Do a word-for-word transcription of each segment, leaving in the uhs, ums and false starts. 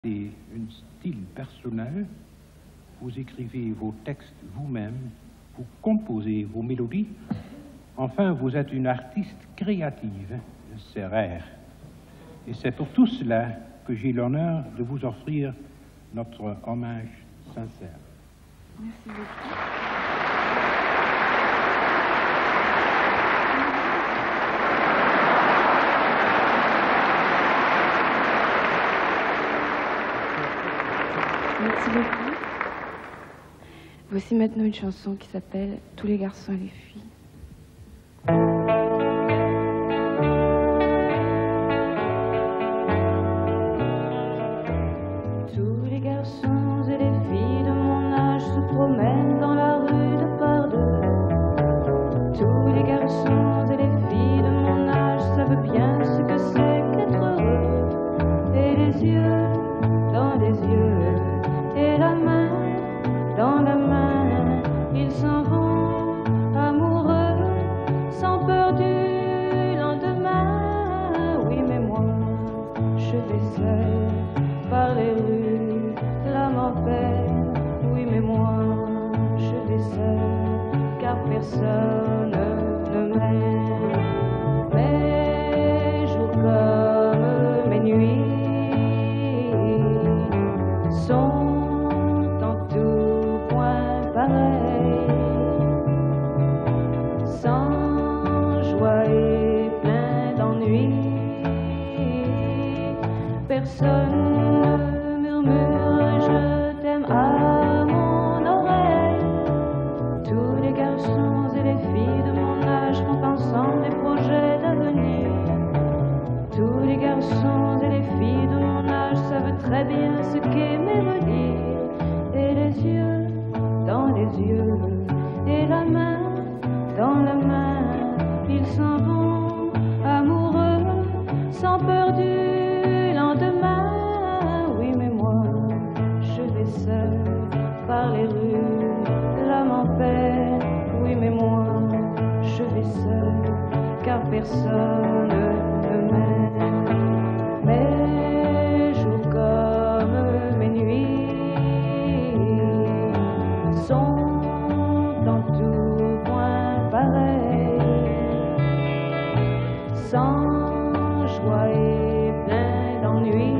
Et un style personnel, vous écrivez vos textes vous-même, vous composez vos mélodies, enfin vous êtes une artiste créative, c'est rare. Et c'est pour tout cela que j'ai l'honneur de vous offrir notre hommage sincère. Merci beaucoup. Merci beaucoup. Voici maintenant une chanson qui s'appelle « Tous les garçons et les filles ». Tous les garçons et les filles de mon âge se promènent dans la rue de par deux. Tous les garçons et les filles de mon âge savent bien ce que c'est qu'être heureux. Et les yeux dans les yeux, et la main dans la main, ils s'en vont amoureux, sans peur du lendemain. Oui, mais moi, je vais seul par les rues, l'âme en peine. Oui, mais moi, je vais seul, car personne ne m'aime. Mes jours comme mes nuits sont sans joie et plein d'ennui. Personne ne murmure je t'aime à mon oreille. Tous les garçons et les filles de mon âge font ensemble des projets d'avenir. Tous les garçons et les filles de mon âge savent très bien ce qu'est mélodie. Et les yeux dans les yeux, et la main dans la main, ils s'en vont amoureux, sans peur du lendemain. Oui, mais moi, je vais seul par les rues, l'âme en peine. Oui, mais moi, je vais seul, car personne ne m'aime. Mes jours comme mes nuits sont en tout point pareils, sans joie et plein d'ennui.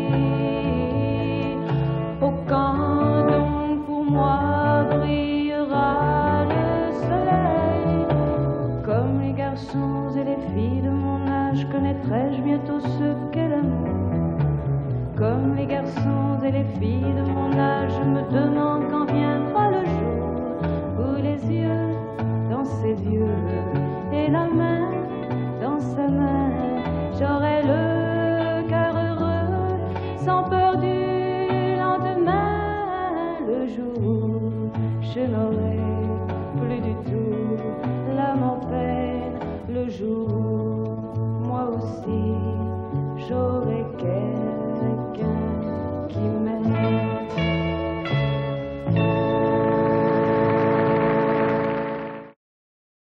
Oh, quand donc pour moi brillera le soleil, comme les garçons et les filles de mon âge, connaîtrai-je bientôt ce qu'est l'amour. Comme les garçons et les filles de mon âge, je me demande quand viendra le jour où les yeux dans ses yeux et la main dans sa main, j'aurai le cœur heureux, sans peur du lendemain. Le jour où je n'aurai plus du tout l'âme en peine, le jour où moi aussi j'aurai qu'elle.